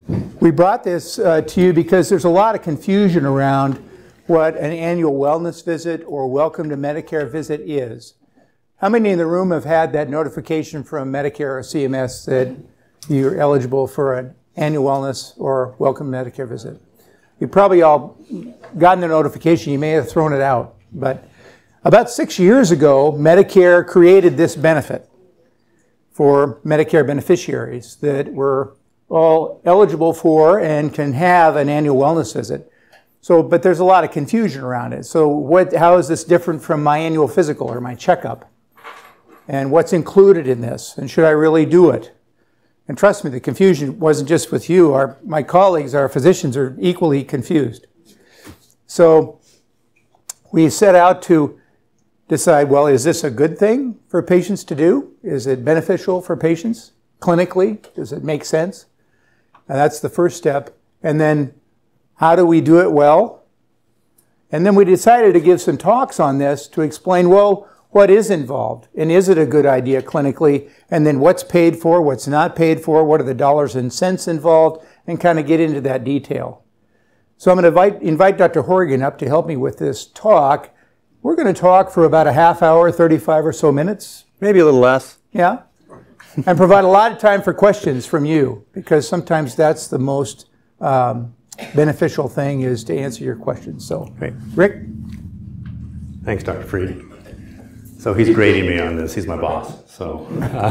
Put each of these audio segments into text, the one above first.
We brought this to you because there's a lot of confusion around what an annual wellness visit or welcome to Medicare visit is. How many in the room have had that notification from Medicare or CMS that you're eligible for an annual wellness or welcome to Medicare visit? You've probably all gotten the notification. You may have thrown it out. But about 6 years ago, Medicare created this benefit for Medicare beneficiaries that were all eligible for and can have an annual wellness visit. But there's a lot of confusion around it. So how is this different from my annual physical or my checkup? And what's included in this? And should I really do it? And trust me, the confusion wasn't just with you. My colleagues, our physicians, are equally confused. So we set out to decide, well, is this a good thing for patients to do? Is it beneficial for patients clinically? Does it make sense? And that's the first step. And then how do we do it well? And then we decided to give some talks on this to explain, well, what is involved? And is it a good idea clinically? And then what's paid for, what's not paid for, what are the dollars and cents involved, and kind of get into that detail. So I'm going to invite Dr. Hourigan up to help me with this talk. We're going to talk for about a half hour, 35 or so minutes. Maybe a little less. Yeah. And provide a lot of time for questions from you, because sometimes that's the most beneficial thing, is to answer your questions. So, great. Rick? Thanks, Dr. Fried. So he's grading me on this. He's my boss. So,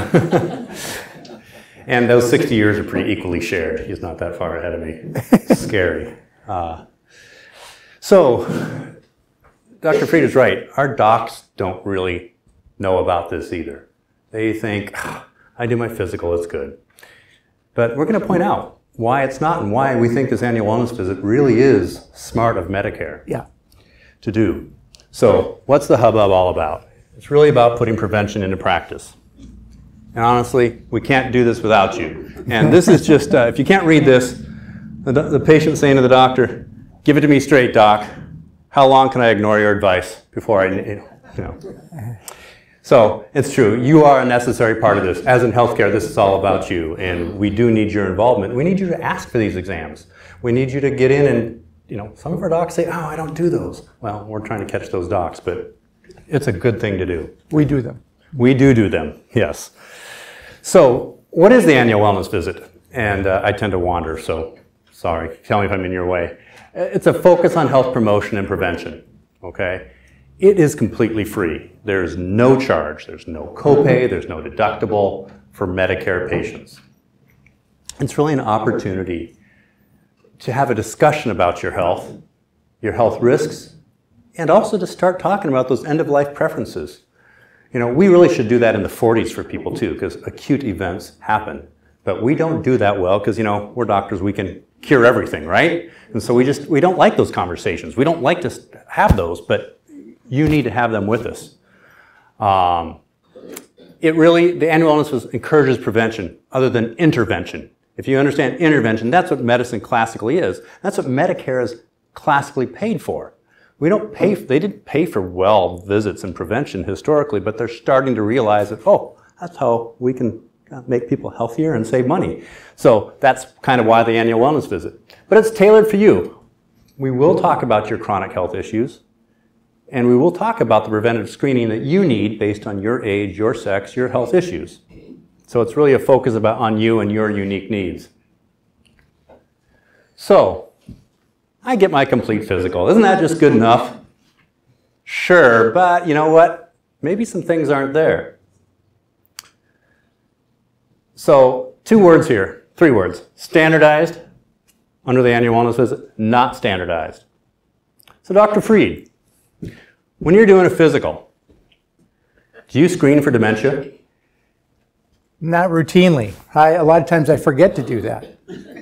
and those 60 years are pretty equally shared. He's not that far ahead of me. It's scary. So, Dr. Fried is right. Our docs don't really know about this either. They think, I do my physical, it's good. But we're going to point out why it's not and why we think this annual wellness visit really is smart of Medicare to do. So, what's the hubbub all about? It's really about putting prevention into practice. And honestly, we can't do this without you. And this is just, if you can't read this, the patient saying to the doctor, give it to me straight, doc. How long can I ignore your advice before I, So it's true. You are a necessary part of this. As in healthcare, this is all about you. And we do need your involvement. We need you to ask for these exams. We need you to get in and, some of our docs say, oh, I don't do those. Well, we're trying to catch those docs, but it's a good thing to do. We do them. We do them, yes. So what is the annual wellness visit? And I tend to wander, so sorry. Tell me if I'm in your way. It's a focus on health promotion and prevention, okay? It is completely free. There's no charge. There's no copay. There's no deductible for Medicare patients. It's really an opportunity to have a discussion about your health risks, and also to start talking about those end-of-life preferences. We really should do that in the 40s for people too, because acute events happen. But we don't do that well because, we're doctors, we can cure everything, right? And so we don't like those conversations. We don't like to have those, but you need to have them with us. The annual wellness encourages prevention other than intervention. If you understand intervention, that's what medicine classically is. That's what Medicare is classically paid for. They didn't pay for well visits and prevention historically, but they're starting to realize that, that's how we can make people healthier and save money. So that's kind of why the annual wellness visit. But it's tailored for you. We will talk about your chronic health issues, and we will talk about the preventative screening that you need based on your age, your sex, your health issues. So it's really a focus on you and your unique needs. So, I get my complete physical. Isn't that just good enough? Sure, but you know what? Maybe some things aren't there. So, 2 words here, 3 words. Standardized, under the annual wellness visit, not standardized. So, Dr. Fried, when you're doing a physical, do you screen for dementia? Not routinely. A lot of times I forget to do that.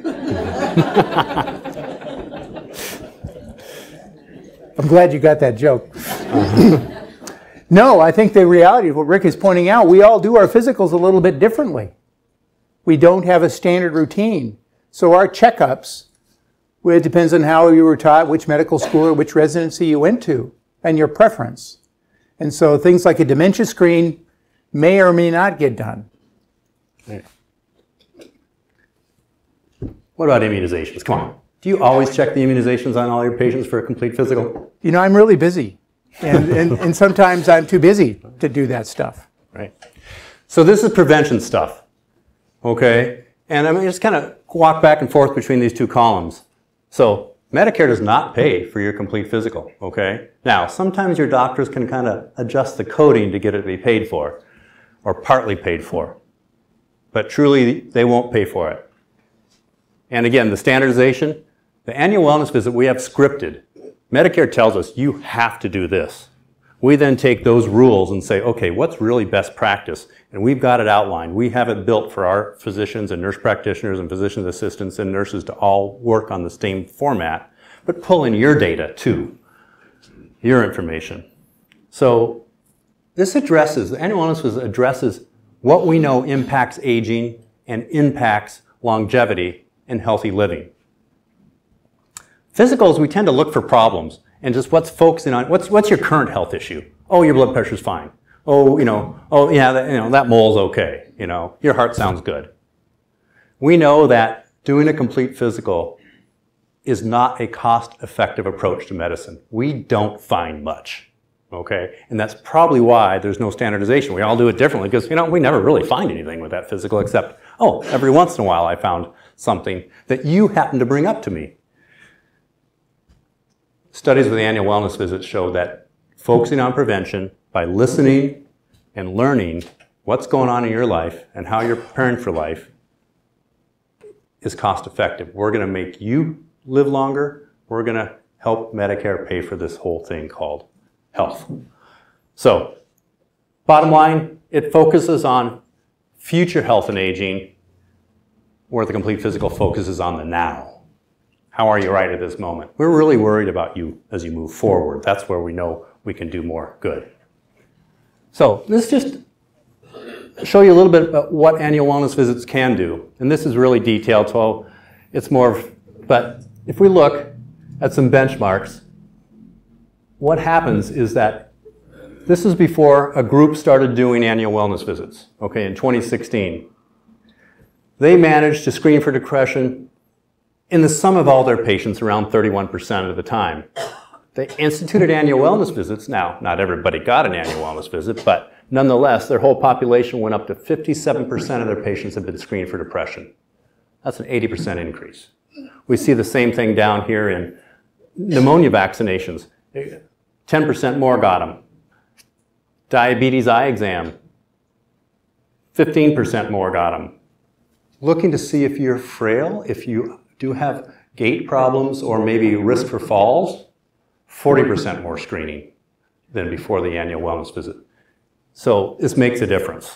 I'm glad you got that joke. No, I think the reality of what Rick is pointing out, we all do our physicals a little bit differently. We don't have a standard routine. So our checkups, it depends on how you were taught, which medical school or which residency you went to, and your preference. And so things like a dementia screen may or may not get done. Right. What about immunizations? Come on. Do you always check the immunizations on all your patients for a complete physical? You know, I'm really busy. And sometimes I'm too busy to do that stuff. Right. So this is prevention stuff. Okay? And I'm going to just kind of walk back and forth between these two columns. So Medicare does not pay for your complete physical. Okay? Now, sometimes your doctors can kind of adjust the coding to get it to be paid for, or partly paid for. But truly, they won't pay for it. And again, the standardization, the annual wellness visit we have scripted. Medicare tells us you have to do this. We then take those rules and say, okay, what's really best practice? And we've got it outlined. We have it built for our physicians and nurse practitioners and physician assistants and nurses to all work on the same format, but pull in your data too, your information. So this addresses, the annual wellness visit addresses what we know impacts aging and impacts longevity and healthy living. Physicals, we tend to look for problems and just what's focusing on, what's your current health issue? Oh, your blood pressure's fine. Oh, that mole's okay. Your heart sounds good. We know that doing a complete physical is not a cost-effective approach to medicine. We don't find much, okay? And that's probably why there's no standardization. We all do it differently because, we never really find anything with that physical except, oh, every once in a while I found something that you happen to bring up to me. Studies with the annual wellness visits show that focusing on prevention by listening and learning what's going on in your life and how you're preparing for life is cost effective. We're going to make you live longer. We're going to help Medicare pay for this whole thing called health. So, bottom line, it focuses on future health and aging, where the complete physical focuses on the now. How are you right at this moment? We're really worried about you as you move forward. That's where we know we can do more good. So let's just show you a little bit about what annual wellness visits can do. And this is really detailed, so it's more of, but if we look at some benchmarks, what happens is that this is before a group started doing annual wellness visits, okay, in 2016. They managed to screen for depression in the sum of all their patients around 31% of the time. They instituted annual wellness visits. Now, not everybody got an annual wellness visit, but nonetheless, their whole population went up to 57% of their patients have been screened for depression. That's an 80% increase. We see the same thing down here in pneumonia vaccinations. 10% more got them. Diabetes eye exam, 15% more got them. Looking to see if you're frail, if you do have gait problems or maybe risk for falls, 40% more screening than before the annual wellness visit. So this makes a difference.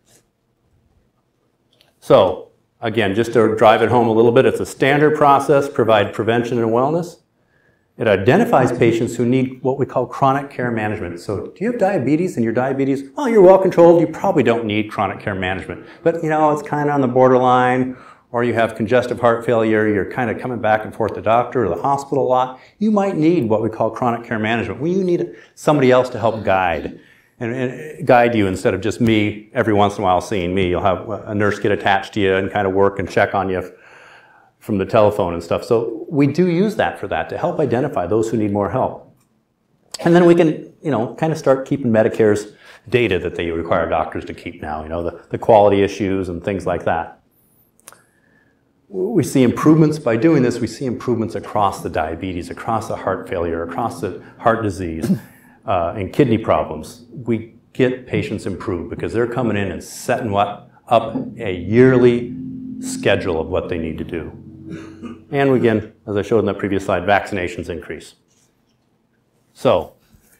So again, just to drive it home a little bit, it's a standard process, provide prevention and wellness. It identifies patients who need what we call chronic care management. So do you have diabetes and your diabetes, well, you're well controlled, you probably don't need chronic care management. But it's kind of on the borderline, or you have congestive heart failure, you're kind of coming back and forth to the doctor or the hospital a lot, you might need what we call chronic care management. Well, you need somebody else to help guide and guide you instead of just me every once in a while seeing me. You'll have a nurse get attached to you and kind of work and check on you from the telephone and stuff. So we do use that for that to help identify those who need more help. And then we can, kind of start keeping Medicare's data that they require doctors to keep now, the quality issues and things like that. We see improvements by doing this. We see improvements across the diabetes, across the heart failure, across the heart disease, and kidney problems. We get patients improved because they're coming in and setting up a yearly schedule of what they need to do. And again, as I showed in that previous slide, vaccinations increase. So,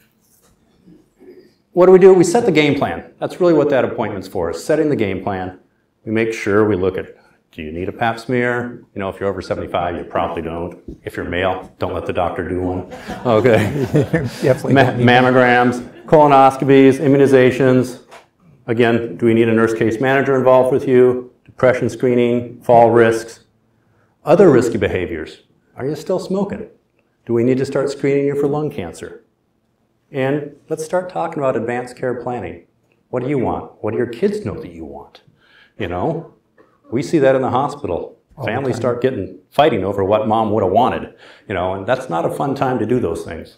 what do? We set the game plan. That's really what that appointment's for, is setting the game plan. We make sure we look at, do you need a pap smear? If you're over 75, you probably don't. If you're male, don't let the doctor do one. Okay. Definitely. Mammograms, colonoscopies, immunizations. Again, do we need a nurse case manager involved with you? Depression screening, fall risks. Other risky behaviors. Are you still smoking? Do we need to start screening you for lung cancer? And let's start talking about advanced care planning. What do you want? What do your kids know that you want? We see that in the hospital. Families start fighting over what mom would have wanted, you know, and that's not a fun time to do those things.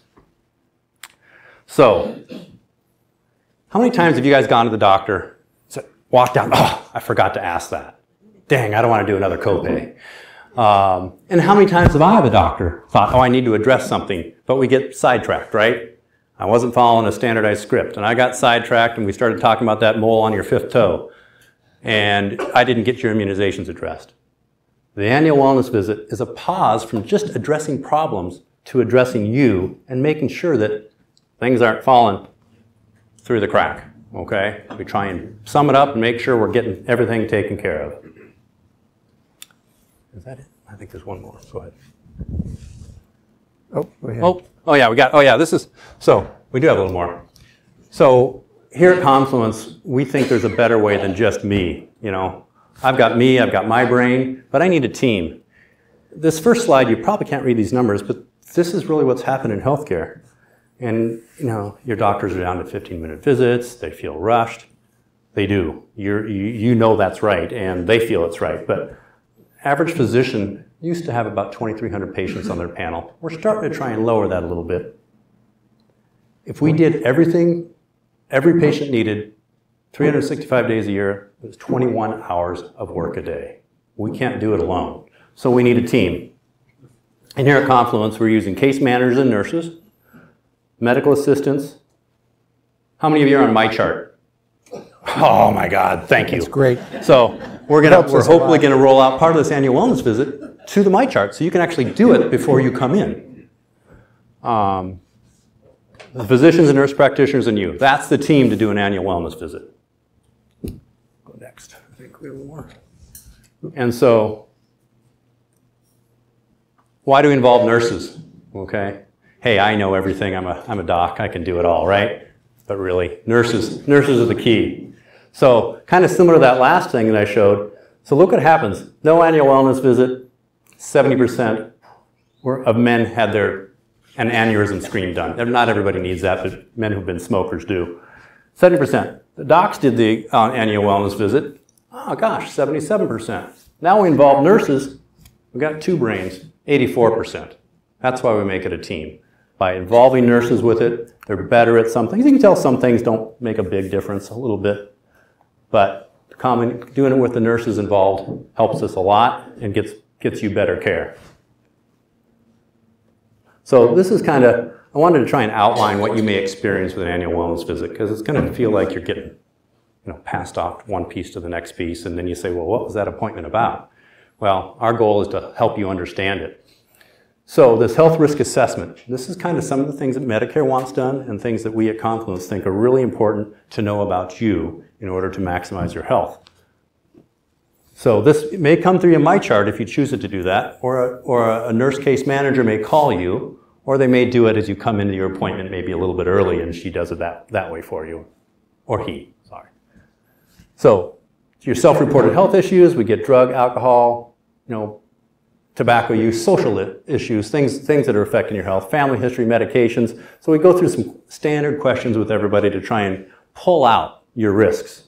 So, how many times have you guys gone to the doctor, walked out, oh, I forgot to ask that. Dang, I don't want to do another copay. And how many times have I, the doctor, thought, oh, I need to address something, but we get sidetracked, right? I wasn't following a standardized script, and I got sidetracked, and we started talking about that mole on your fifth toe, and I didn't get your immunizations addressed. The annual wellness visit is a pause from just addressing problems to addressing you and making sure that things aren't falling through the crack, okay? We try and sum it up and make sure we're getting everything taken care of. Is that it? I think there's one more. Go ahead. Oh, go ahead. So we do have a little more. So here at Confluence, we think there's a better way than just me, you know. I've got me, I've got my brain, but I need a team. This first slide, you probably can't read these numbers, but this is really what's happened in healthcare. And, you know, your doctors are down to 15-minute visits, they feel rushed. They do. You know that's right, and they feel it's right. But average physician used to have about 2,300 patients on their panel. We're starting to try and lower that a little bit. If we did everything every patient needed 365 days a year, it was 21 hours of work a day. We can't do it alone. So we need a team. And here at Confluence, we're using case managers and nurses, medical assistants. How many of you are on MyChart? Oh my God, thank you. That's great. So we're hopefully going to roll out part of this annual wellness visit to the MyChart, so you can actually do it before you come in. The physicians and nurse practitioners and you. That's the team to do an annual wellness visit. Go next. I think we have more. And so, why do we involve nurses? Okay. Hey, I know everything. I'm a doc. I can do it all, right? But really, nurses are the key. So, kind of similar to that last thing that I showed. So look what happens. No annual wellness visit. 70% of men had an aneurysm screen done. Not everybody needs that, but men who've been smokers do. 70%. The docs did the annual wellness visit. Oh gosh, 77%. Now we involve nurses. We've got two brains, 84%. That's why we make it a team. By involving nurses with it, they're better at some things. You can tell some things don't make a big difference, a little bit. But doing it with the nurses involved helps us a lot and gets you better care. So this is kind of, I wanted to try and outline what you may experience with an annual wellness visit, because it's going to feel like you're getting, passed off one piece to the next piece, and then you say, well, what was that appointment about? Well, our goal is to help you understand it. So this health risk assessment, this is kind of some of the things that Medicare wants done and things that we at Confluence think are really important to know about you in order to maximize your health. So this may come through your MyChart if you choose it to do that, or a nurse case manager may call you, or they may do it as you come into your appointment maybe a little bit early and she does it that way for you, or he, sorry. So your self-reported health issues, we get drug, alcohol, tobacco use, social issues, things that are affecting your health, family history, medications. So we go through some standard questions with everybody to try and pull out your risks.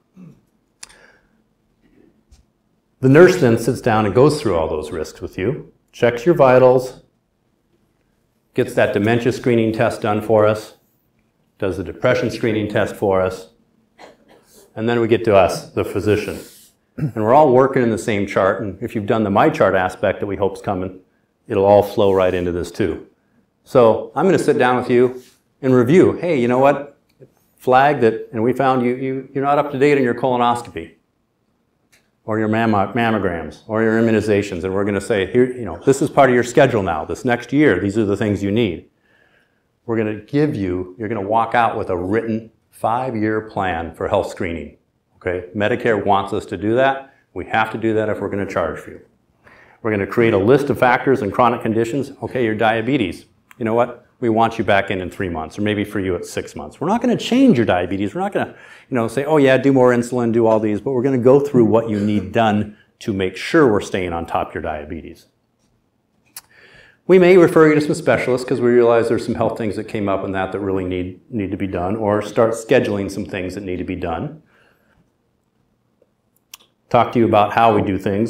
The nurse then sits down and goes through all those risks with you, checks your vitals, gets that dementia screening test done for us, does the depression screening test for us, and then we get to us, the physician. And we're all working in the same chart, and if you've done the MyChart aspect that we hope's coming, it'll all flow right into this too. So I'm going to sit down with you and review. Hey, you know what? Flag that, and we found you're not up to date on your colonoscopy, or your mammograms, or your immunizations, and we're going to say, here, this is part of your schedule now. This next year, these are the things you need. We're going to give you, you're going to walk out with a written 5-year plan for health screening. Okay, Medicare wants us to do that. We have to do that if we're going to charge for you. We're going to create a list of factors and chronic conditions. Okay, your diabetes. You know what? We want you back in 3 months, or maybe for you it's 6 months. We're not going to change your diabetes. We're not going to, say, oh yeah, do more insulin, do all these, but we're going to go through what you need done to make sure we're staying on top of your diabetes. We may refer you to some specialists because we realize there's some health things that came up in that really need to be done, or start scheduling some things that need to be done. Talk to you about how we do things.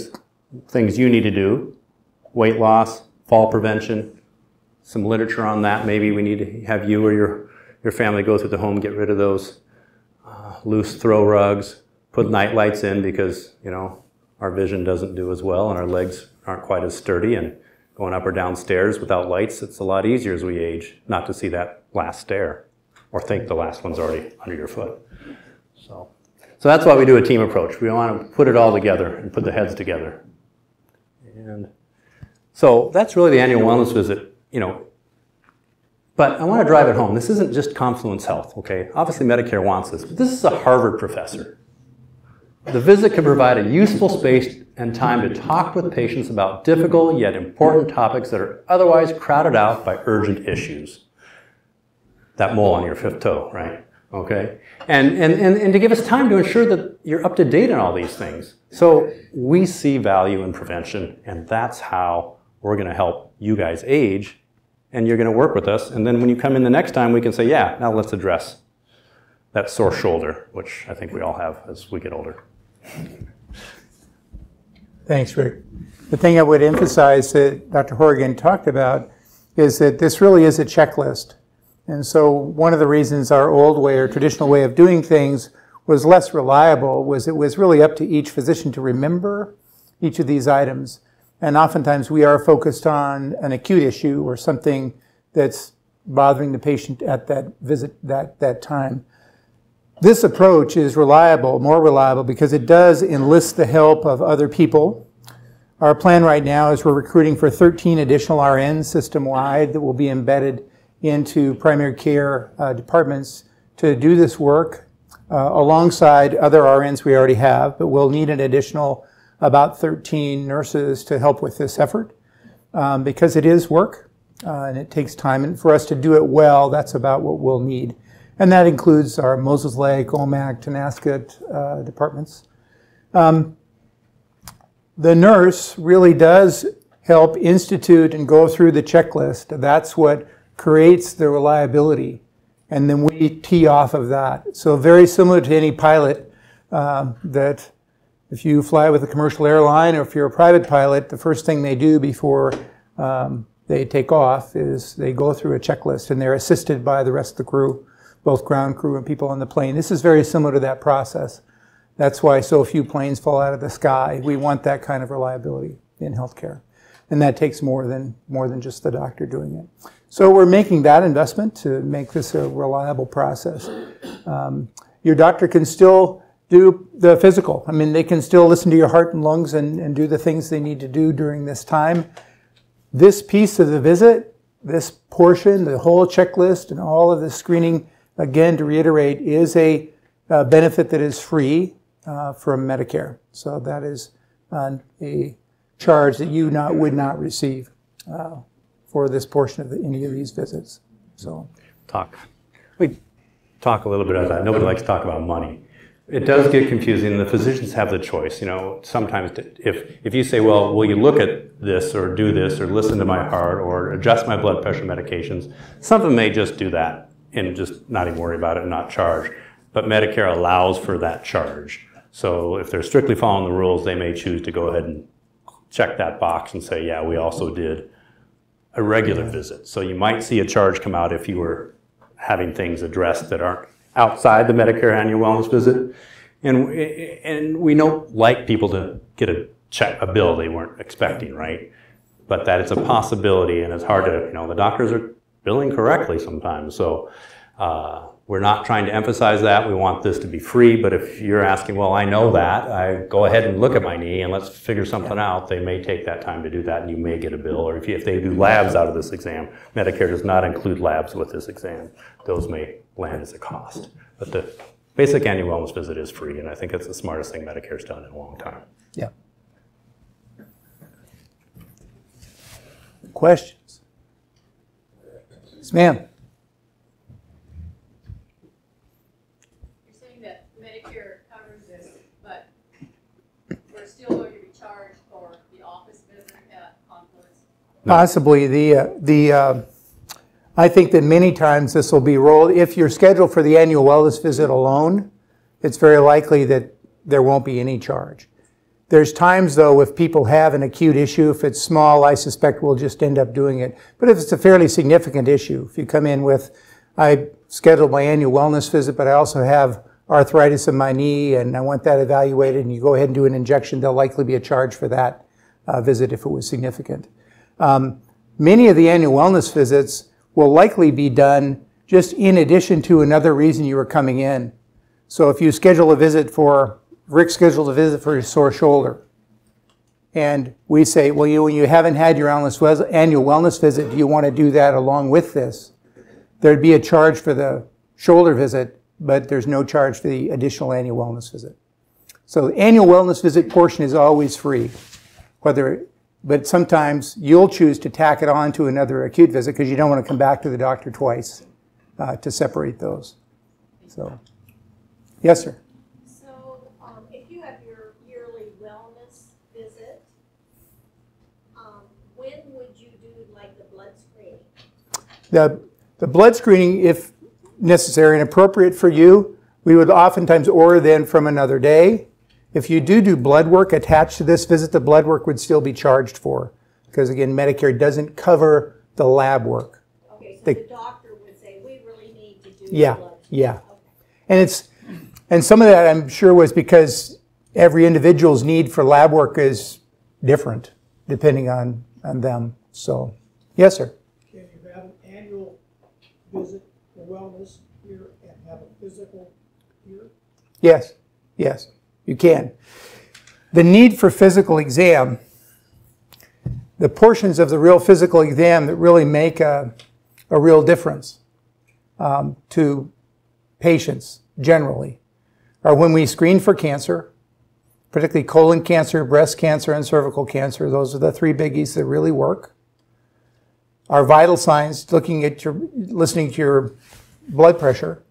things you need to do, weight loss, fall prevention, some literature on that. Maybe we need to have you or your family go through the home, get rid of those loose throw rugs, put night lights in because, you know, our vision doesn't do as well and our legs aren't quite as sturdy, and going up or down stairs without lights, it's a lot easier as we age not to see that last stair or think the last one's already under your foot. So that's why we do a team approach. We want to put it all together and put the heads together. And so that's really the annual wellness visit, you know. But I want to drive it home. This isn't just Confluence Health, okay? Obviously Medicare wants this, but this is a Harvard professor. The visit can provide a useful space and time to talk with patients about difficult yet important topics that are otherwise crowded out by urgent issues. That mole on your fifth toe, right? Okay? And to give us time to ensure that you're up to date on all these things. So we see value in prevention, and that's how we're going to help you guys age, and you're going to work with us. And then when you come in the next time, we can say, yeah, now let's address that sore shoulder, which I think we all have as we get older. Thanks, Rick. The thing I would emphasize that Dr. Hourigan talked about is that this really is a checklist. And so one of the reasons our old way or traditional way of doing things was less reliable was it was really up to each physician to remember each of these items. And oftentimes we are focused on an acute issue or something that's bothering the patient at that visit, that time. This approach is reliable, more reliable, because it does enlist the help of other people. Our plan right now is we're recruiting for 13 additional RNs system-wide that will be embedded into primary care departments to do this work alongside other RNs we already have, but we'll need an additional about 13 nurses to help with this effort because it is work and it takes time. And for us to do it well, that's about what we'll need. And that includes our Moses Lake, OMAC, Tonasket departments. The nurse really does help institute and go through the checklist. That's what creates the reliability. And then we tee off of that. So very similar to any pilot that if you fly with a commercial airline or if you're a private pilot, the first thing they do before they take off is they go through a checklist and they're assisted by the rest of the crew, both ground crew and people on the plane. This is very similar to that process. That's why so few planes fall out of the sky. We want that kind of reliability in healthcare. And that takes more than just the doctor doing it. So we're making that investment to make this a reliable process. Your doctor can still do the physical. I mean, they can still listen to your heart and lungs and do the things they need to do during this time. This piece of the visit, this portion, the whole checklist and all of the screening, again, to reiterate, is a benefit that is free from Medicare. So that is a charge that you would not receive for this portion of any of these visits. So we talk a little bit about that. Nobody likes to talk about money. It does get confusing, and the physicians have the choice. You know, sometimes if you say, well, will you look at this or do this or listen to my heart or adjust my blood pressure medications, some of them may just do that and just not even worry about it and not charge. But Medicare allows for that charge. So if they're strictly following the rules, they may choose to go ahead and check that box and say, yeah, we also did a regular visit. So you might see a charge come out if you were having things addressed that aren't outside the Medicare annual wellness visit. And we don't like people to get a bill they weren't expecting, right? But that it's a possibility, and it's hard to, you know, the doctors are billing correctly sometimes. So we're not trying to emphasize that. We want this to be free, but if you're asking, well, I know that, I go ahead and look at my knee and let's figure something out, they may take that time to do that and you may get a bill. Or if they do labs out of this exam, Medicare does not include labs with this exam. Those may land as a cost. But the basic annual wellness visit is free, and I think it's the smartest thing Medicare's done in a long time. Yeah. Questions? Yes, ma'am. Possibly. I think that many times this will be rolled. If you're scheduled for the annual wellness visit alone, it's very likely that there won't be any charge. There's times, though, if people have an acute issue, if it's small, I suspect we'll just end up doing it. But if it's a fairly significant issue, if you come in with, I scheduled my annual wellness visit, but I also have arthritis in my knee and I want that evaluated, and you go ahead and do an injection, there'll likely be a charge for that visit if it was significant. Many of the annual wellness visits will likely be done just in addition to another reason you were coming in. So if you schedule a visit for, Rick scheduled a visit for a sore shoulder, and we say, well, when you haven't had your annual wellness visit, do you want to do that along with this? There'd be a charge for the shoulder visit, but there's no charge for the additional annual wellness visit. So the annual wellness visit portion is always free, but sometimes you'll choose to tack it on to another acute visit because you don't want to come back to the doctor twice to separate those. So, yes, sir. So if you have your yearly wellness visit, when would you do like the blood screening? The blood screening, if necessary and appropriate for you, we would oftentimes order then from another day. If you do blood work attached to this visit, the blood work would still be charged for, because again, Medicare doesn't cover the lab work. Okay, so the doctor would say, we really need to do yeah, blood. Yeah. Okay. And some of that I'm sure was because every individual's need for lab work is different depending on them. So, yes, sir. Can you have an annual visit for wellness here and have a physical here? Yes, yes, you can. The need for physical exam, the portions of the real physical exam that really make a real difference to patients generally are when we screen for cancer, particularly colon cancer, breast cancer, and cervical cancer. Those are the three biggies that really work. Our vital signs, listening to your blood pressure,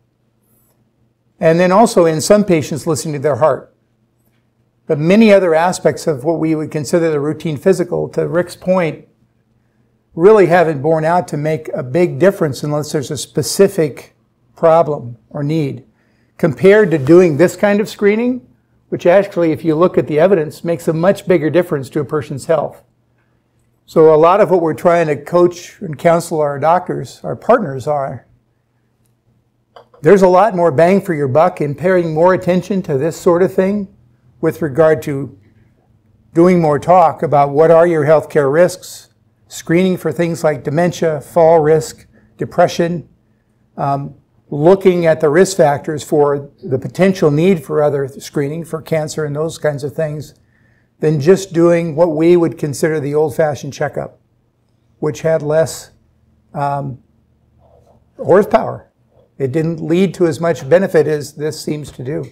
and then also in some patients listening to their heart. But many other aspects of what we would consider the routine physical, to Rick's point, really haven't borne out to make a big difference unless there's a specific problem or need, compared to doing this kind of screening, which actually, if you look at the evidence, makes a much bigger difference to a person's health. So a lot of what we're trying to coach and counsel our doctors, our partners are, there's a lot more bang for your buck in paying more attention to this sort of thing with regard to doing more talk about what are your healthcare risks, screening for things like dementia, fall risk, depression, looking at the risk factors for the potential need for other screening for cancer and those kinds of things, than just doing what we would consider the old-fashioned checkup, which had less horsepower. It didn't lead to as much benefit as this seems to do.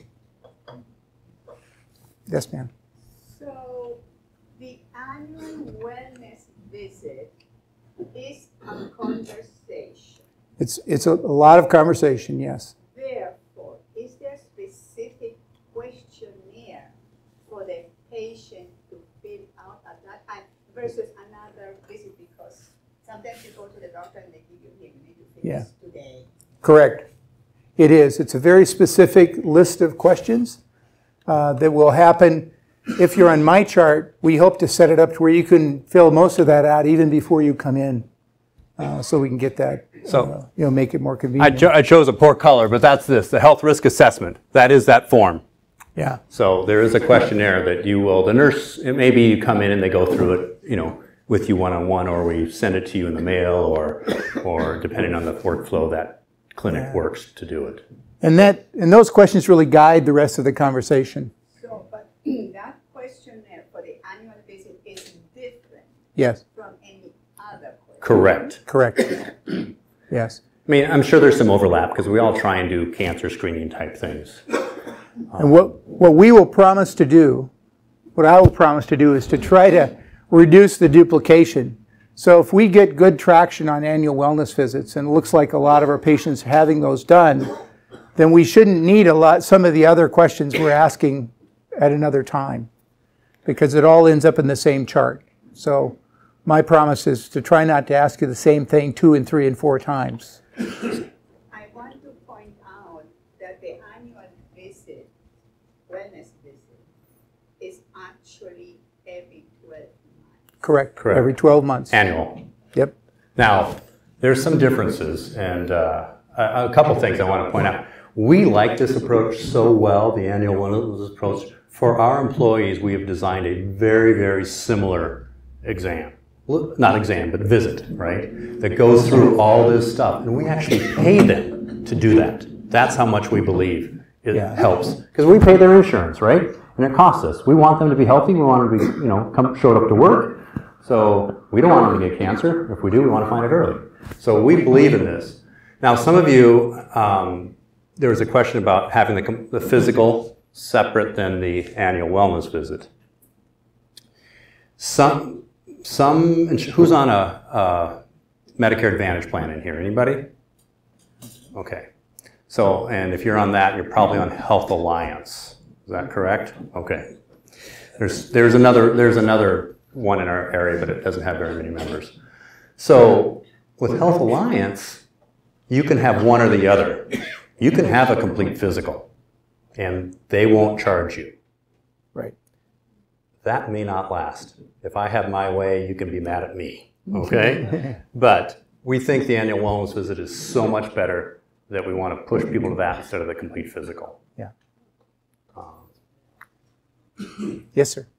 Yes, ma'am. So the annual wellness visit is a conversation. It's a lot of conversation, yes. Therefore, is there a specific questionnaire for the patient to fill out at that time versus another visit? Because sometimes you go to the doctor and they give you, here, you need to fill this today. Correct. It is. It's a very specific list of questions that will happen. If you're on my chart, we hope to set it up to where you can fill most of that out even before you come in, so we can get that, make it more convenient. I chose a poor color, but that's this, the health risk assessment. That is that form. Yeah. So there is a questionnaire that you will, the nurse, maybe you come in and they go through it, with you one-on-one, or we send it to you in the mail, or depending on the workflow, that clinic works to do it. And those questions really guide the rest of the conversation. So, but that questionnaire for the annual visit is different from any other questionnaire. Correct. Yes. I mean, I'm sure there's some overlap because we all try and do cancer screening type things. And what we will promise to do, what I will promise to do, is to try to reduce the duplication. So if we get good traction on annual wellness visits, and it looks like a lot of our patients are having those done, then we shouldn't need some of the other questions we're asking at another time, because it all ends up in the same chart. So my promise is to try not to ask you the same thing 2 and 3 and 4 times. I want to point out that the annual visit, wellness visit, is actually actually every 12 months. Correct. Correct. Every 12 months. Annual. Yep. Now, there's some differences, and a couple things I want to point out. We like this approach so well, the annual wellness approach. For our employees, we have designed a very, very similar exam. Not exam, but visit, right? That goes through all this stuff. And we actually pay them to do that. That's how much we believe it helps. Because we pay their insurance, right? And it costs us. We want them to be healthy. We want them to be, showed up to work. So we don't want them to get cancer. If we do, we want to find it early. So we believe in this. Now, some of you, there was a question about having the physical separate than the annual wellness visit. Who's on a Medicare Advantage plan in here? Anybody? Okay. So, and if you're on that, you're probably on Health Alliance. Is that correct? Okay. There's another one in our area, but it doesn't have very many members. So, with Health Alliance, you can have one or the other. You can have a complete physical, and they won't charge you. Right. That may not last. If I have my way, you can be mad at me, okay? But we think the annual wellness visit is so much better that we want to push people to that instead of the complete physical. Yeah. Yes, sir.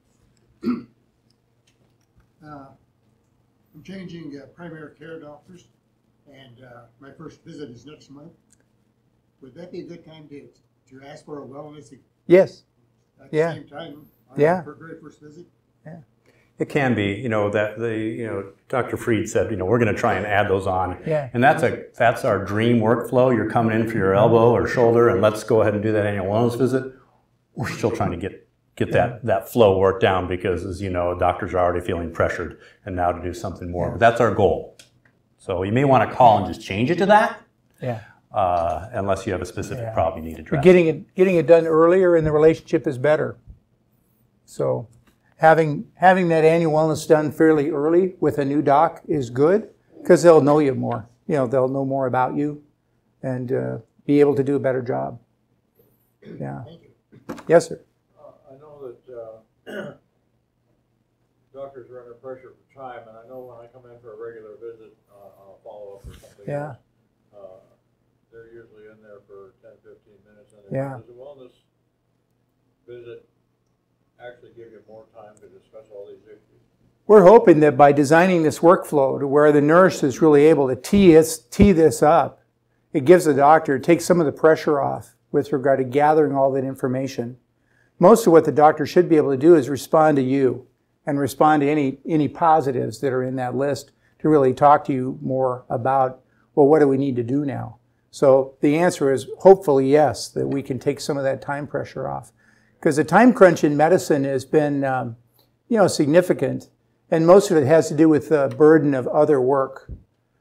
I'm changing primary care doctors, and my first visit is next month. Would that be a good time to ask for a wellness Yes. at the Yeah. same time on Yeah. the very first visit? Yeah. It can be, Dr. Freed said, we're going to try and add those on. Yeah. And that's our dream workflow. You're coming in for your elbow or shoulder, and let's go ahead and do that annual wellness visit. We're still trying to get that flow worked down because, as you know, doctors are already feeling pressured and now to do something more. But that's our goal. So you may want to call and just change it to that. Yeah. Unless you have a specific problem you need to address. But getting it done earlier in the relationship is better. So having that annual wellness done fairly early with a new doc is good because they'll know you more. They'll know more about you and be able to do a better job. Yeah. Thank you. Yes, sir. I know that doctors are under pressure for time, and I know when I come in for a regular visit on a follow-up or something Yeah. else, they're usually in there for 10, 15 minutes. And Yeah. does a wellness visit actually give you more time to discuss all these issues? We're hoping that by designing this workflow to where the nurse is really able to tee this up, it gives the doctor, it takes some of the pressure off with regard to gathering all that information. Most of what the doctor should be able to do is respond to you and respond to any positives that are in that list to really talk to you more about, well, what do we need to do now? So the answer is hopefully yes, that we can take some of that time pressure off. Because the time crunch in medicine has been, significant, and most of it has to do with the burden of other work.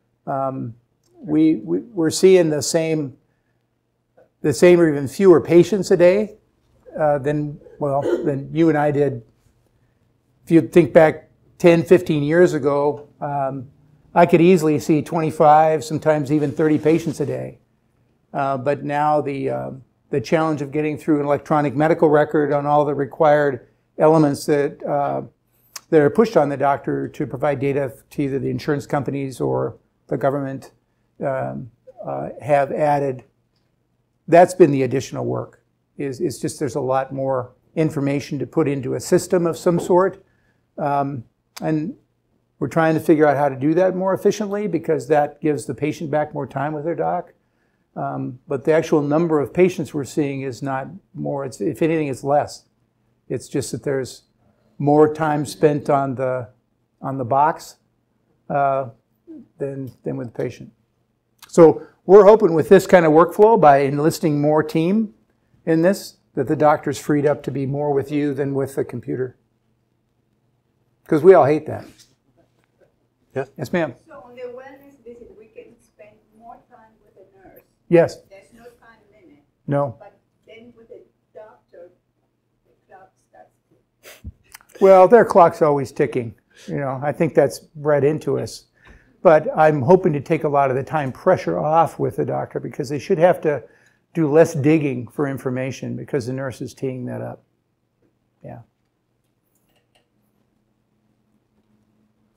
We're seeing the same or even fewer patients a day than you and I did. If you think back 10, 15 years ago, I could easily see 25, sometimes even 30 patients a day. But now the challenge of getting through an electronic medical record on all the required elements that are pushed on the doctor to provide data to either the insurance companies or the government have added. That's been the additional work. It's just there's a lot more information to put into a system of some sort. And we're trying to figure out how to do that more efficiently because that gives the patient back more time with their doc. But the actual number of patients we're seeing is not more. If anything, it's less. It's just that there's more time spent on the box than with the patient. So we're hoping with this kind of workflow, by enlisting more team in this, that the doctor's freed up to be more with you than with the computer. Because we all hate that. Yeah. Yes, ma'am. So on the wellness visit, we can spend more time with the nurse. Yes. There's no time limit. No. But then with the doctor, the clock starts to. Well, their clock's always ticking. I think that's bred into us. But I'm hoping to take a lot of the time pressure off with the doctor because they should have to do less digging for information because the nurse is teeing that up. Yeah.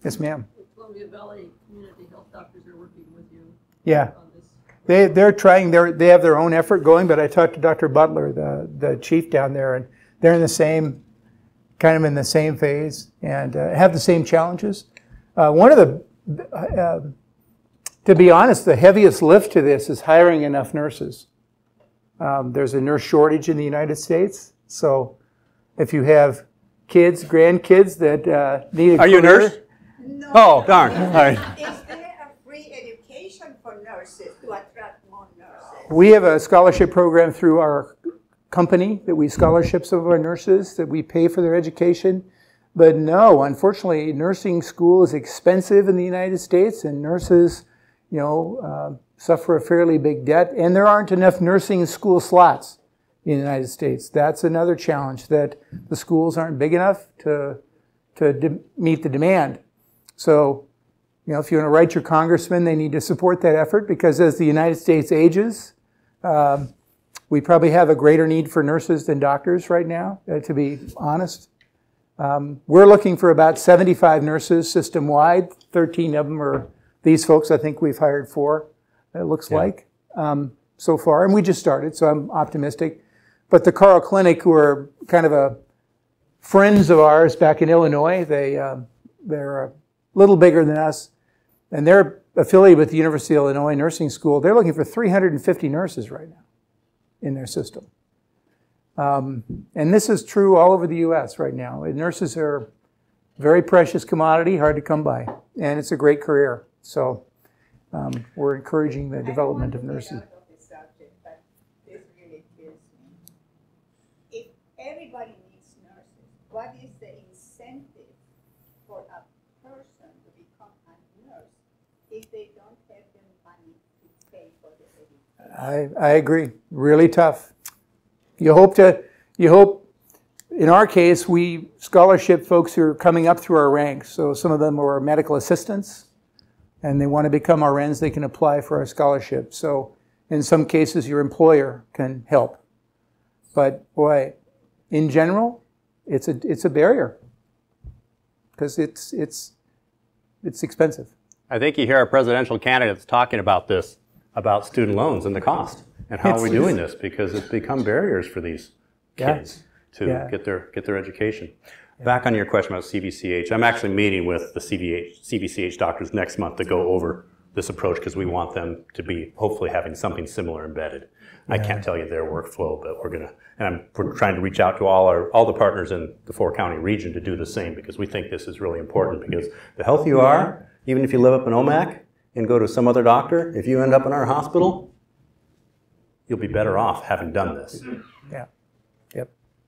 Yes, ma'am. The Columbia Valley Community Health Doctors are working with you Yeah. on this. They're trying, they have their own effort going, but I talked to Dr. Butler, the chief down there, and they're in the same, kind of in the same phase and have the same challenges. One of the, to be honest, the heaviest lift to this is hiring enough nurses. There's a nurse shortage in the United States, so if you have kids, grandkids that need a Are you a nurse? No. Oh, darn. All right. Is there a free education for nurses to attract more nurses? We have a scholarship program through our company that we scholarship some of our nurses that we pay for their education. But no, unfortunately, nursing school is expensive in the United States, and nurses, you know, suffer a fairly big debt, and there aren't enough nursing school slots in the United States. That's another challenge, that the schools aren't big enough to meet the demand. So, you know, if you want to write your congressman, they need to support that effort, because as the United States ages, we probably have a greater need for nurses than doctors right now, to be honest. We're looking for about 75 nurses system-wide. 13 of them are these folks. I think we've hired 4, it looks like, so far. And we just started, so I'm optimistic. But the Carl Clinic, who are kind of friends of ours back in Illinois, they're a little bigger than us, and they're affiliated with the University of Illinois Nursing School. They're looking for 350 nurses right now in their system. And this is true all over the U.S. right now. Nurses are a very precious commodity, hard to come by, and it's a great career. So we're encouraging the development of nurses. I don't want to get out of the subject, but this really kills me. If everybody needs nurses, what is the incentive for a person to become a nurse if they don't have the money to pay for the education? I agree. Really tough. You hope, in our case, we scholarship folks who are coming up through our ranks. So some of them are medical assistants, and they want to become RNs, they can apply for our scholarship. So in some cases, your employer can help. But boy, in general, it's a barrier, because it's expensive. I think you hear our presidential candidates talking about this, about student loans and the cost. And how are we doing this? Because it's become barriers for these kids to get their education. Back on your question about CVCH, I'm actually meeting with the CVCH doctors next month to go over this approach, because we want them to be hopefully having something similar embedded. I can't tell you their workflow, but we're trying to reach out to all the partners in the 4-county region to do the same, because we think this is really important. Because the healthier you are, even if you live up in Omak and go to some other doctor, if you end up in our hospital, you'll be better off having done this. Yeah. Yep.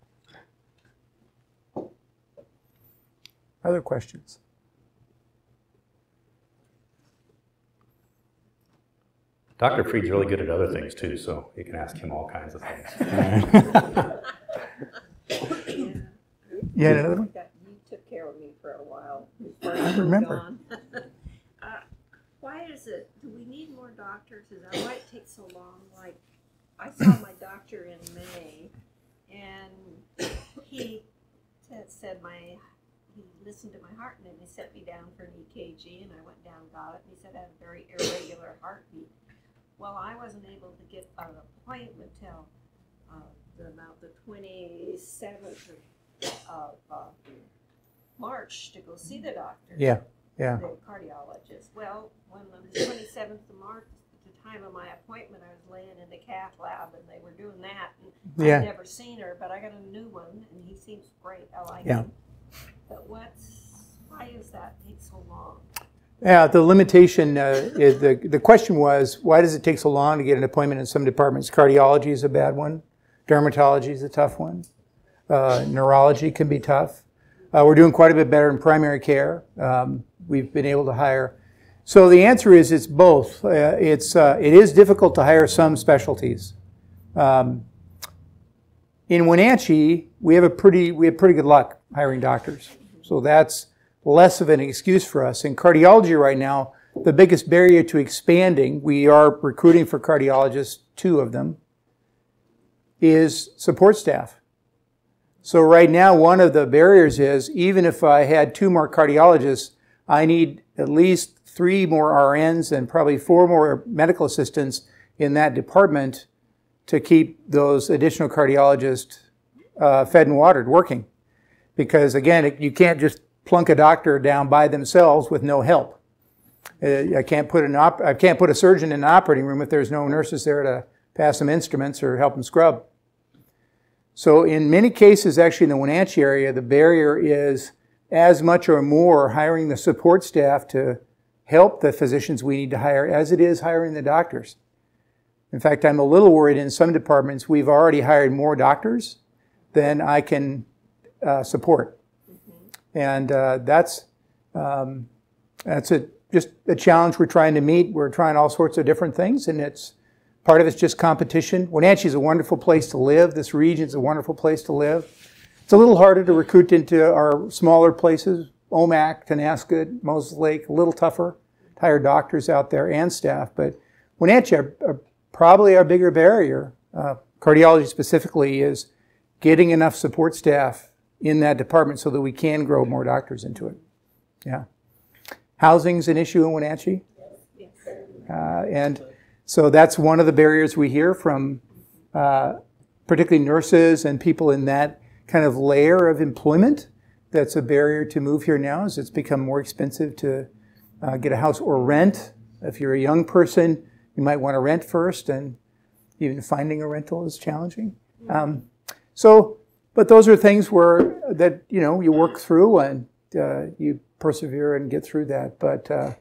Other questions? Dr. Freed's really good at other things too, so you can ask him all kinds of things. Yeah, another one? You took care of me for a while. I remember. Why is it, do we need more doctors? Is that why it takes so long? Like, I saw my doctor in May, and he said he listened to my heart, and then he set me down for an EKG, and I went down and got it, and he said I had a very irregular heartbeat. Well, I wasn't able to get an appointment till the 27th of March to go see the doctor. Yeah, yeah. The cardiologist. Well, when the 27th of March, at the time of my appointment, I was laying in the cath lab, and they were doing that. And I'd never seen her, but I got a new one, and he seems great. I like him. But why is that take so long? Yeah, the limitation, is the question was, why does it take so long to get an appointment in some departments? Cardiology is a bad one. Dermatology is a tough one. Neurology can be tough. We're doing quite a bit better in primary care. We've been able to hire. So the answer is it's both. It is difficult to hire some specialties. In Wenatchee, we have pretty good luck hiring doctors. So that's less of an excuse for us. In cardiology right now, the biggest barrier to expanding, we are recruiting for cardiologists, 2 of them, is support staff. So right now, one of the barriers is, even if I had 2 more cardiologists, I need at least 3 more RNs and probably 4 more medical assistants in that department to keep those additional cardiologists fed and watered, working. Because again, you can't just plunk a doctor down by themselves with no help. I can't put a surgeon in an operating room if there's no nurses there to pass them instruments or help them scrub. So in many cases, actually in the Wenatchee area, the barrier is as much or more hiring the support staff to help the physicians we need to hire as it is hiring the doctors. In fact, I'm a little worried in some departments we've already hired more doctors than I can support. And that's just a challenge we're trying to meet. We're trying all sorts of different things, and part of it's just competition. Wenatchee is a wonderful place to live. This region is a wonderful place to live. It's a little harder to recruit into our smaller places, Omak, Tonasket, Moses Lake, a little tougher to hire doctors out there and staff. But Wenatchee are probably our bigger barrier. Cardiology specifically is getting enough support staff in that department so that we can grow more doctors into it. Yeah. Housing's an issue in Wenatchee. Yes. And so that's one of the barriers we hear from particularly nurses and people in that kind of layer of employment. That's a barrier to move here now, as it's become more expensive to get a house or rent. If you're a young person, you might want to rent first, and even finding a rental is challenging. But those are things that you work through and you persevere and get through that. But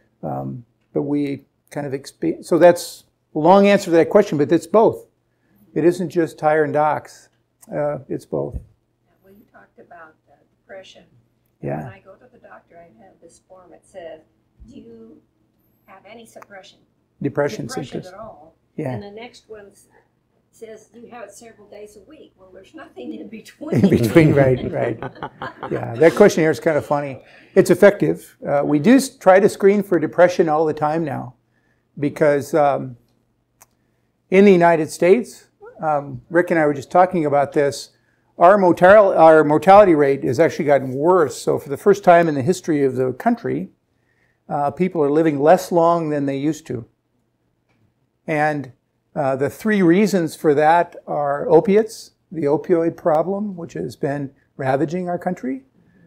we kind of so that's a long answer to that question. But it's both. It isn't just hiring docs. It's both. Well, you talked about depression. Yeah. When I go to the doctor, I have this form. It says, "Do you have any depression symptoms at all?" Yeah. And the next one says, "Do you have it several days a week?" Well, there's nothing in between. In between, right. Yeah, that questionnaire is kind of funny. It's effective. We do try to screen for depression all the time now, because in the United States, Rick and I were just talking about this, our mortality rate has actually gotten worse. So for the first time in the history of the country, people are living less long than they used to. And the 3 reasons for that are opiates, the opioid problem, which has been ravaging our country,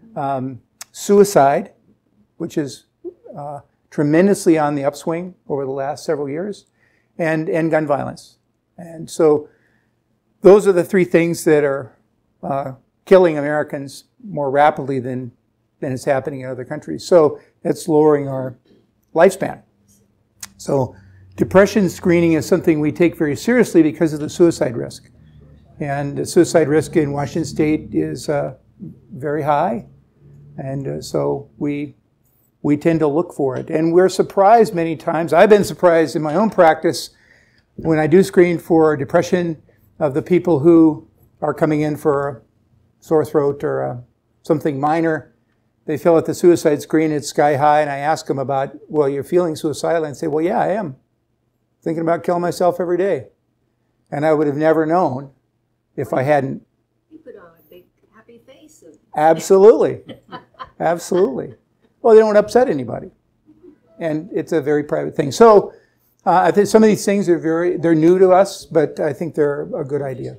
suicide, which is tremendously on the upswing over the last several years, and gun violence. And so those are the 3 things that are killing Americans more rapidly than is happening in other countries. So it's lowering our lifespan. So depression screening is something we take very seriously because of the suicide risk. And the suicide risk in Washington State is very high. And so we tend to look for it. And we're surprised many times. I've been surprised in my own practice when I do screen for depression of the people who are coming in for a sore throat or something minor. They fill out the suicide screen, it's sky high, and I ask them about, well, you're feeling suicidal? And say, well, yeah, I am. Thinking about killing myself every day. And I would have never known if I hadn't. You put on a big happy face. Absolutely. Absolutely. Well, they don't upset anybody. And it's a very private thing. So I think some of these things are they're new to us, but I think they're a good idea.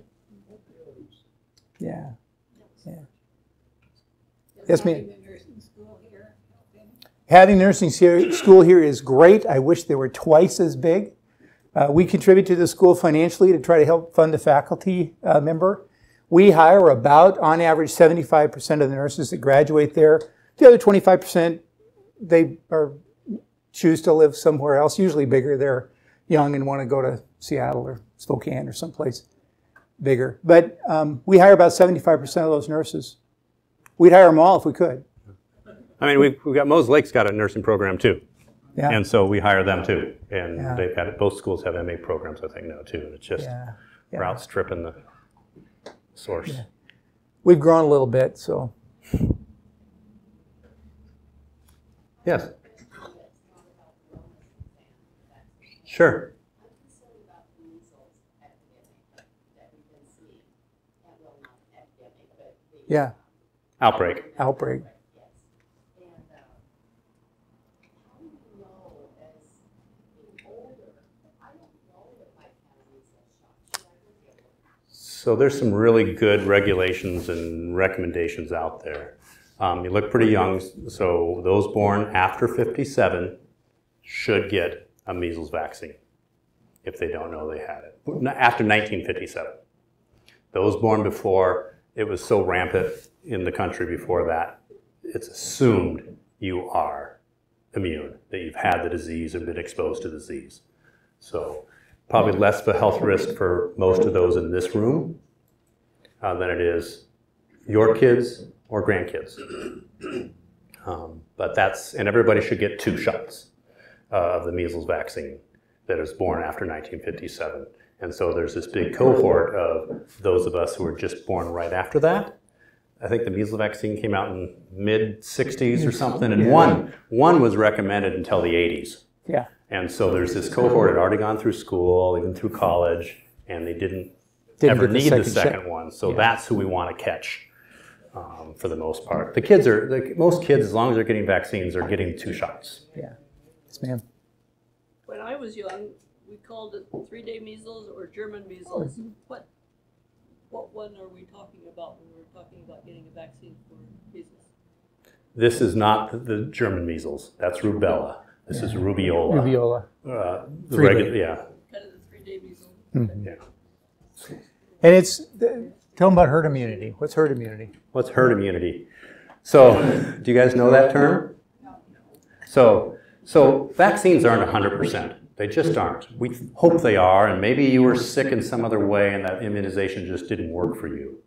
Yeah. Yeah. Yes, ma'am. Having nursing school here is great. I wish they were twice as big. We contribute to the school financially to try to help fund a faculty member. We hire about, on average, 75% of the nurses that graduate there. The other 25%, they choose to live somewhere else, usually bigger. They're young and want to go to Seattle or Spokane or someplace bigger. But we hire about 75% of those nurses. We'd hire them all if we could. I mean, we've got Moses Lake's got a nursing program too. Yeah. And so we hire them too. And Yeah. they've got it. Both schools have MA programs, I think, now too. And it's just we're outstripping the source. Yeah. We've grown a little bit, so. Yes. Sure. Yeah. Outbreak. Outbreak. So there's some really good regulations and recommendations out there. You look pretty young, so those born after 57 should get a measles vaccine if they don't know they had it. After 1957. Those born before, it was so rampant in the country before that, it's assumed you are immune, that you've had the disease or been exposed to the disease. So probably less of a health risk for most of those in this room than it is your kids or grandkids. But that's, and everybody should get 2 shots of the measles vaccine that is born after 1957. And so there's this big cohort of those of us who were just born right after that. I think the measles vaccine came out in mid-60s or something, and one was recommended until the 80s. Yeah. And so there's this cohort that had already gone through school, even through college, and they didn't ever get need the second shot. one. So that's who we want to catch for the most part. The kids are, most kids, as long as they're getting vaccines, are getting 2 shots. Yeah. Yes, ma'am. When I was young, we called it 3-day measles or German measles. What one are we talking about when we're talking about getting a vaccine for measles? This is not the German measles. That's rubella. This is rubeola. Rubeola. The regular, yeah. Kind of the 3-day measles. Mm-hmm. Yeah. And it's, tell them about herd immunity. What's herd immunity? What's herd immunity? So, do you guys know that term? So vaccines aren't 100%. They just aren't. We hope they are, and maybe you were sick in some other way and that immunization just didn't work for you.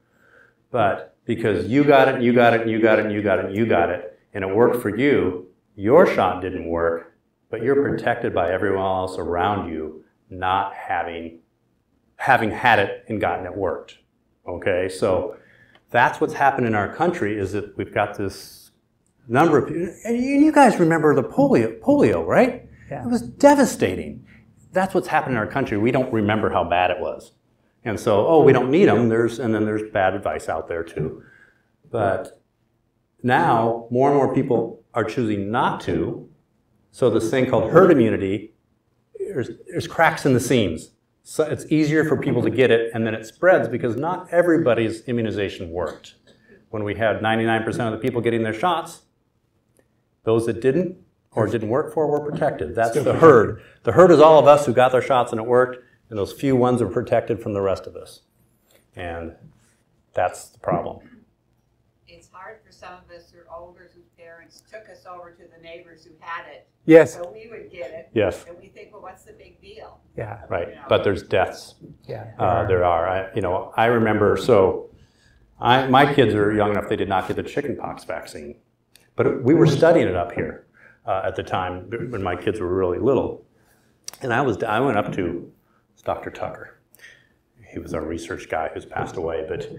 But because you got it, you got it, you got it, you got it, you got it, and it worked for you, your shot didn't work, but you're protected by everyone else around you not having had it and gotten it worked. Okay, so that's what's happened in our country, is that we've got this number of people, and you guys remember the polio, right? Yeah. It was devastating. That's what's happened in our country. We don't remember how bad it was. And so, oh, we don't need them. And then there's bad advice out there too. But now, more and more people are choosing not to. So this thing called herd immunity, there's cracks in the seams. So it's easier for people to get it, and then it spreads because not everybody's immunization worked. When we had 99% of the people getting their shots, those that didn't or didn't work for were protected. That's the herd. The herd is all of us who got their shots and it worked, and those few ones are protected from the rest of us. And that's the problem. It's hard for some of us who are older whose parents took us over to the neighbors who had it. Yes. So we would get it. Yes. And we think, well, what's the big deal? Yeah. Right. But there's deaths. Yeah. There are. I remember, so my kids are young enough, they did not get the chickenpox vaccine. But we were studying it up here at the time when my kids were really little. And I went up to Dr. Tucker. He was our research guy who's passed away. But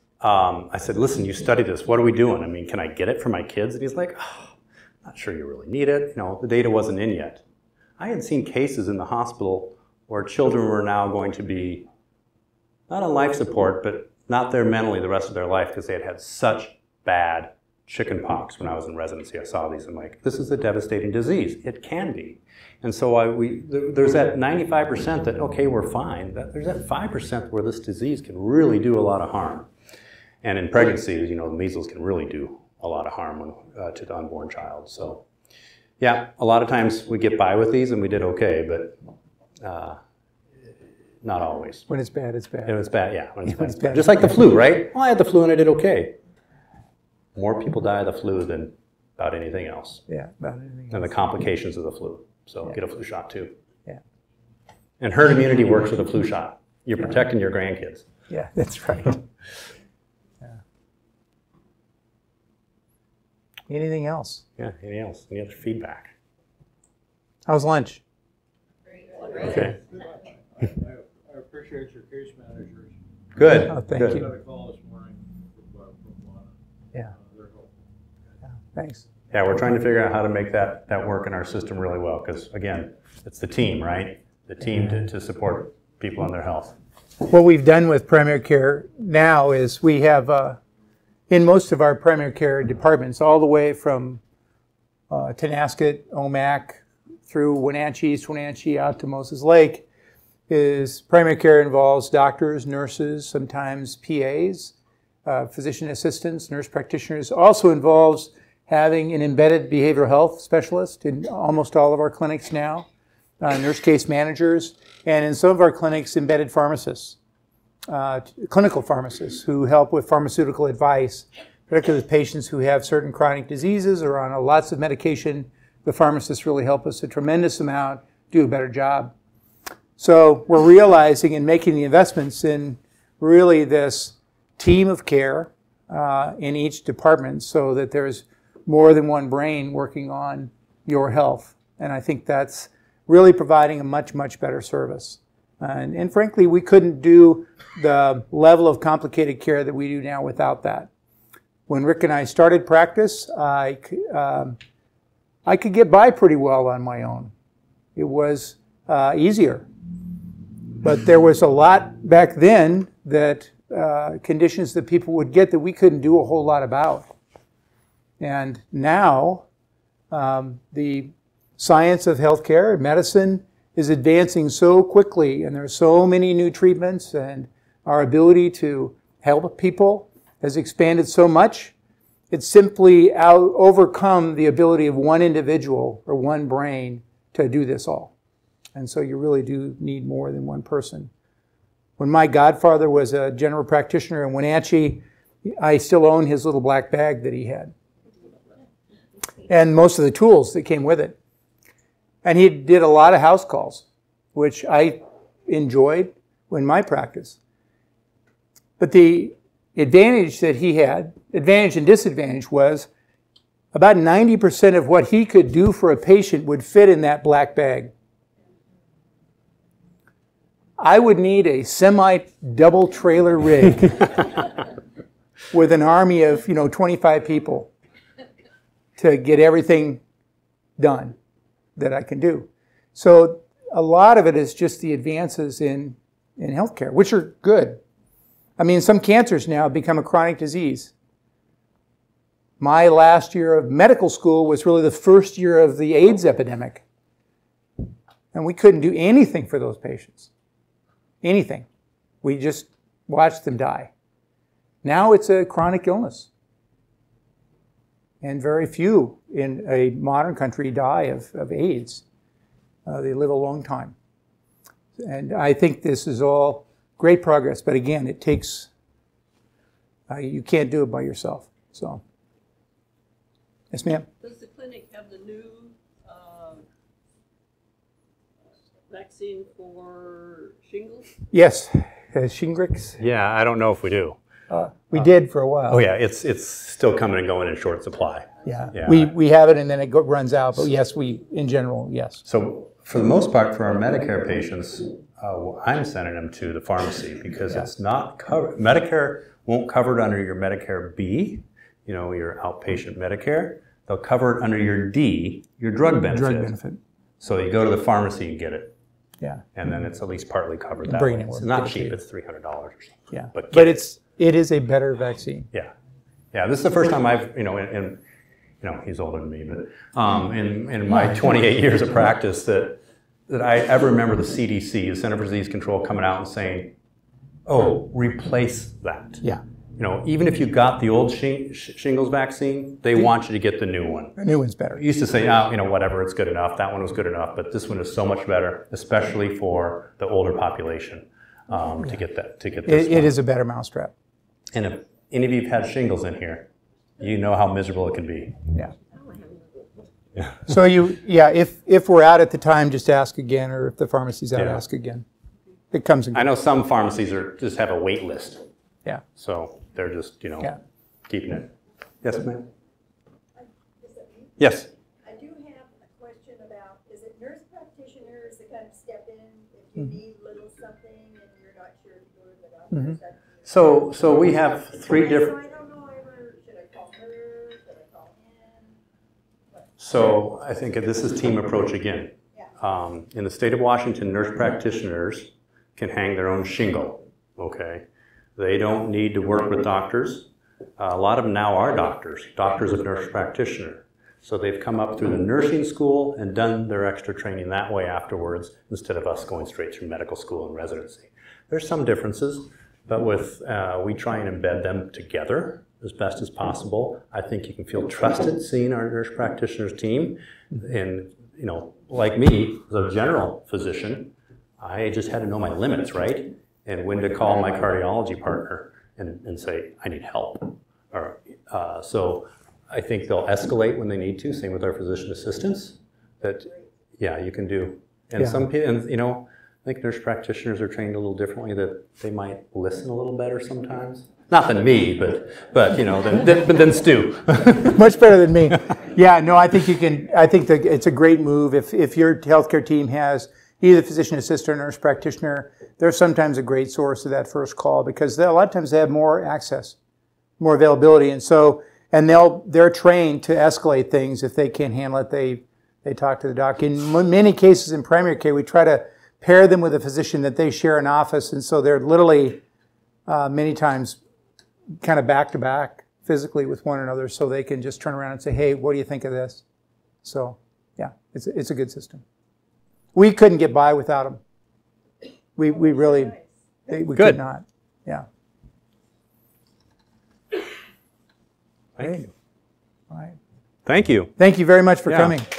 I said, listen, you study this. What are we doing? I mean, can I get it for my kids? And he's like, oh, not sure you really need it. The data wasn't in yet. I had seen cases in the hospital where children were now going to be not on life support, but not there mentally the rest of their life because they had had such bad chickenpox. When I was in residency, I saw these. I'm like, this is a devastating disease. It can be. And so there's that 95% that, okay, we're fine. There's that 5% where this disease can really do a lot of harm. And in pregnancy, the measles can really do a lot of harm to the unborn child. So, yeah, a lot of times we get by with these and we did okay, but not always. When it's bad, it's bad. When it's bad, yeah. When it's It's bad. bad. Just like the flu, right? Well, I had the flu and I did okay. More people die of the flu than about anything else. Yeah, about anything And the else. complications of the flu. So Yeah. get a flu shot too. Yeah. And herd immunity works with a flu shot. You're protecting your grandkids. Yeah, that's right. Yeah. Anything else? Yeah, anything else? Any other feedback? How's lunch? Okay. I appreciate your case managers. Good. Oh, thank Good. I you. got a call this morning from Yeah. their help. Yeah, thanks. Yeah, we're trying to figure out how to make that work in our system really well because, again, it's the team, right? The team to support people in their health. What we've done with primary care now is we have, in most of our primary care departments, all the way from Tonasket, Omak, through Wenatchee, East Wenatchee, out to Moses Lake, is primary care involves doctors, nurses, sometimes PAs, physician assistants, nurse practitioners. Also involves having an embedded behavioral health specialist in almost all of our clinics now, nurse case managers, and in some of our clinics, embedded pharmacists, clinical pharmacists who help with pharmaceutical advice, particularly with patients who have certain chronic diseases or on lots of medication. The pharmacists really help us a tremendous amount, do a better job. So we're realizing and making the investments in really this team of care in each department so that there's more than one brain working on your health. And I think that's really providing a much, much better service. And frankly, we couldn't do the level of complicated care that we do now without that. When Rick and I started practice, I could get by pretty well on my own. It was easier. But there was a lot back then that conditions that people would get that we couldn't do a whole lot about. And now the science of healthcare, medicine, is advancing so quickly, and there are so many new treatments, and our ability to help people has expanded so much. It's simply overcome the ability of one individual or one brain to do this all. And so you really do need more than one person. When my godfather was a general practitioner in Wenatchee, I still own his little black bag that he had, and most of the tools that came with it. And he did a lot of house calls, which I enjoyed in my practice. But the advantage that he had, advantage and disadvantage, was about 90% of what he could do for a patient would fit in that black bag. I would need a semi-double trailer rig with an army of 25 people to get everything done that I can do. So a lot of it is just the advances in healthcare, which are good. I mean, some cancers now become a chronic disease. My last year of medical school was really the first year of the AIDS epidemic. And we couldn't do anything for those patients. Anything. We just watched them die. Now it's a chronic illness. And very few in a modern country die of AIDS. They live a long time. And I think this is all great progress, but again, it takes, you can't do it by yourself. So, yes, ma'am? Does the clinic have the new vaccine for shingles? Yes, Shingrix. Yeah, I don't know if we do. We did for a while. Oh yeah, it's still coming and going in short supply. Yeah, Yeah. we have it and then it runs out, but yes, in general, yes. So for the most part, for our Medicare patients, I'm sending them to the pharmacy because it's not covered. Medicare won't cover it under your Medicare B, your outpatient Medicare. They'll cover it under your D, your drug benefit. Drug benefit. So you go to the pharmacy and get it. Yeah. And then it's at least partly covered that Bring way. it It's over. not cheap, it's $300 or something. Yeah, But but it is a better vaccine. Yeah. Yeah, this is the first time I've, he's older than me, but in my 28 years of practice that I ever remember the CDC, the Center for Disease Control, coming out and saying, oh, replace that. Yeah. Even if you got the old shingles vaccine, they want you to get the new one. The new one's better. It used to say, whatever, it's good enough. That one was good enough, but this one is so much better, especially for the older population, to get this one. It is a better mousetrap. And if any of you have had shingles in here, you know how miserable it can be. Yeah. So if we're out at the time, just ask again, or if the pharmacy's out, ask again. It comes and goes. I know some pharmacies just have a wait list. Yeah. So they're just, keeping it. Yes, ma'am? Is it me? Yes. I do have a question about, is it nurse practitioners that kind of step in if you need little something and you're not sure to go to the doctor? Mhm. Is that- So we have three different. I don't know, should I call her, should I call him? So I think this is team approach again. In the state of Washington, nurse practitioners can hang their own shingle, okay? They don't need to work with doctors. A lot of them now are doctors of nurse practitioner. So they've come up through the nursing school and done their extra training that way afterwards, instead of us going straight through medical school and residency. There's some differences, but we try and embed them together as best as possible. I think you can feel trusted seeing our nurse practitioners team. And, you know, like me, as a general physician, I just had to know my limits, right? And when to call my cardiology partner and say, I need help. Or, so I think they'll escalate when they need to, same with our physician assistants, that, yeah, you can do. And some people, and, you know, I think nurse practitioners are trained a little differently, that they might listen a little better sometimes. Not than me, but you know, than Stu. Much better than me. Yeah, no, I think you can. I think that it's a great move if your healthcare team has either physician assistant or nurse practitioner. They're sometimes a great source of that first call, because a lot of times they have more access, more availability, and so they're trained to escalate things if they can't handle it. They talk to the doc. In many cases in primary care, we try to pair them with a physician that they share an office, and so they're literally many times kind of back to back physically with one another, so they can just turn around and say, hey, what do you think of this? So yeah, it's a good system. We couldn't get by without them. We really, we could not. Yeah. Thank you. All right. Thank you. Thank you very much for coming.